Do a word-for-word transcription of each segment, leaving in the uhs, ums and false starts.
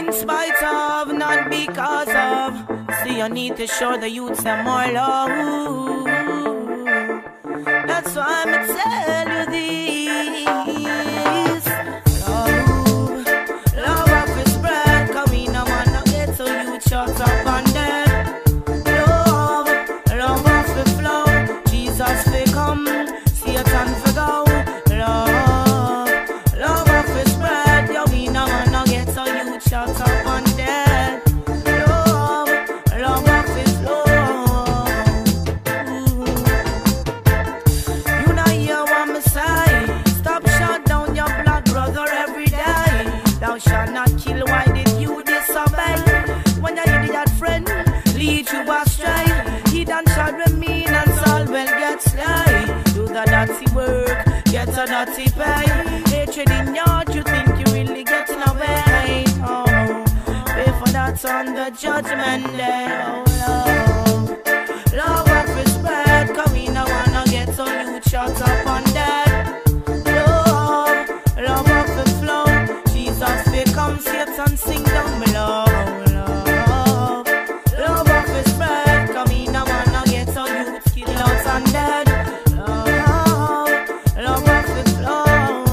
In spite of, not because of. See, you need to show the youths some more love. That's why I'm tell you this. Love, love of his bread. Come in, no man, no get so you shut up and dead. Love, love of the flow. Jesus will come, Satan will go. Love, love of his bread. Yo, we no man, no get so you shut up and dead. Love, love of his flow. Stop shut down your blood brother every day. Thou shalt not kill, why did you disobey? When your idiot friend lead you astray, he done shall remain and Saul will get slay. Do the dirty work, get a dirty pay. Hatred in your heart, you think you really getting away. Oh, pay for that on the judgment day. Oh, love, love of his bread. Cause we no wanna get so you shut up on that. Love of the flow, Jesus will come, Satan sing down below. Love, love of his bread, come in, I wanna get some youth, kill out and dead. Love, love of the flow.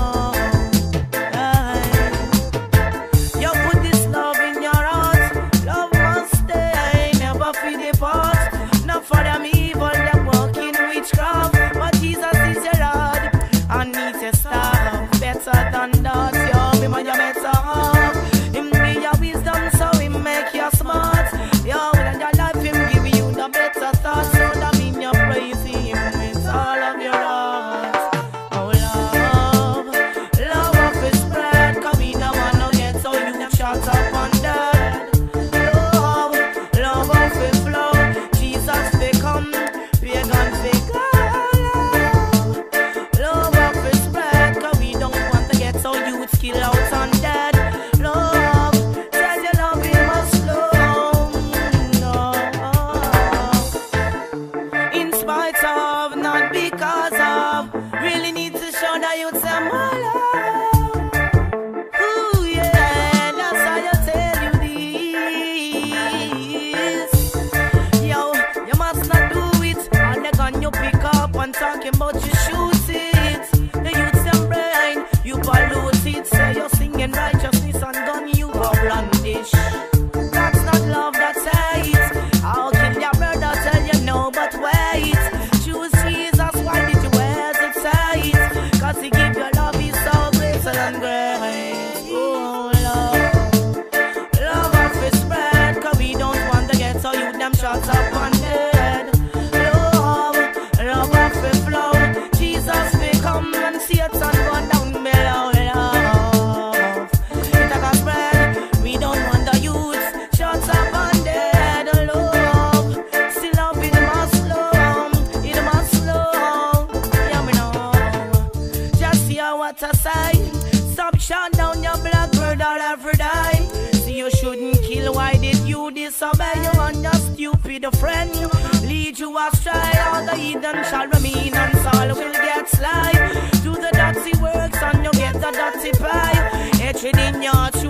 You put this love in your heart, love must stay, never feel depart. Not for them evil, them walking witchcraft, but Jesus is your Lord, and need to stop. Better than that, yo, him and you better off. Him give you wisdom, so him make you smart. Yo, with your life, him give you the better thoughts. So that mean you praise him with all of your heart. Oh, love, love of his bread. Cause we no wanna get so you shut up on dead. Love, love of his flow. Jesus will come, pagans will go. So you skill out on dead. Love, tell your love it must flow. No. In spite of, not because of. Really need to show that you some more love. Ooh yeah, that's how you tell you this. Yo, you must not do it. All the gun you pick up and talking about you shoot it. The youth them brain, you pollute it. Say you're singing righteousness and gun you go blandish. That's not love, that's hate. I'll kill your brother, tell you no, but wait. Choose Jesus, why did you hesitate? Cause he give your love, he's so great and great. Oh love, love of his spread. Cause we don't want to get so you them shut up and dead. Love, love of his flow. Jesus will come and Satan go down below. Love, it a spread. We don't want the youth shut up and dead. Love, still love it must slow, it must slow. Yeah, me know. Just hear what I say. Stop shut down your black brother every day. See you shouldn't kill, why did you disobey? You and your stupid friend lead you astray. All the heathen shall remain and Saul will get slain. Do the dirty works and you get the dirty pay. Hatred in your